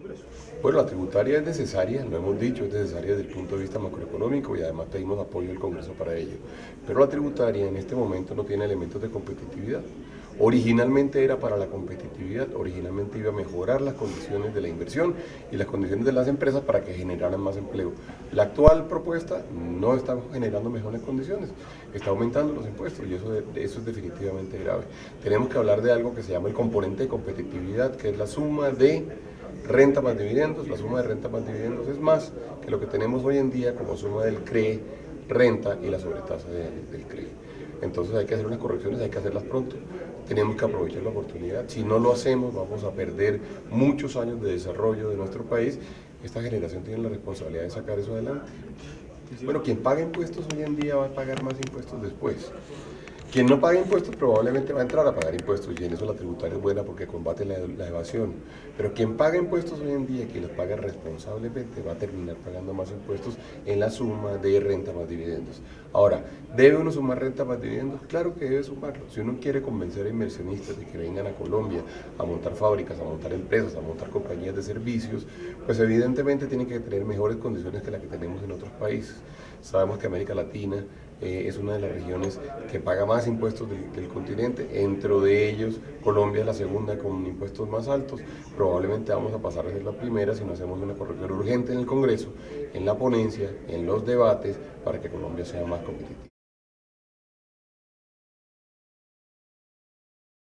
ingresos? Bueno, la tributaria es necesaria, lo hemos dicho, es necesaria desde el punto de vista macroeconómico y además pedimos apoyo del Congreso para ello. Pero la tributaria en este momento no tiene elementos de competitividad. Originalmente era para la competitividad, originalmente iba a mejorar las condiciones de la inversión y las condiciones de las empresas para que generaran más empleo. La actual propuesta no está generando mejores condiciones, está aumentando los impuestos y eso es definitivamente grave. Tenemos que hablar de algo que se llama el componente de competitividad, que es la suma de renta más dividendos. La suma de renta más dividendos es más que lo que tenemos hoy en día como suma del CRE, renta y la sobretasa del CRE. Entonces hay que hacer unas correcciones, hay que hacerlas pronto. Tenemos que aprovechar la oportunidad. Si no lo hacemos, vamos a perder muchos años de desarrollo de nuestro país. Esta generación tiene la responsabilidad de sacar eso adelante. Bueno, quien paga impuestos hoy en día va a pagar más impuestos después. Quien no paga impuestos probablemente va a entrar a pagar impuestos y en eso la tributaria es buena porque combate la evasión. Pero quien paga impuestos hoy en día, quien los paga responsablemente, va a terminar pagando más impuestos en la suma de renta más dividendos. Ahora, ¿debe uno sumar renta más dividendos? Claro que debe sumarlo. Si uno quiere convencer a inversionistas de que vengan a Colombia a montar fábricas, a montar empresas, a montar compañías de servicios, pues evidentemente tienen que tener mejores condiciones que las que tenemos en otros países. Sabemos que América Latina es una de las regiones que paga más impuestos del continente, dentro de ellos Colombia es la segunda con impuestos más altos. Probablemente vamos a pasar a ser la primera si no hacemos una corrección urgente en el Congreso, en la ponencia, en los debates, para que Colombia sea más competitiva.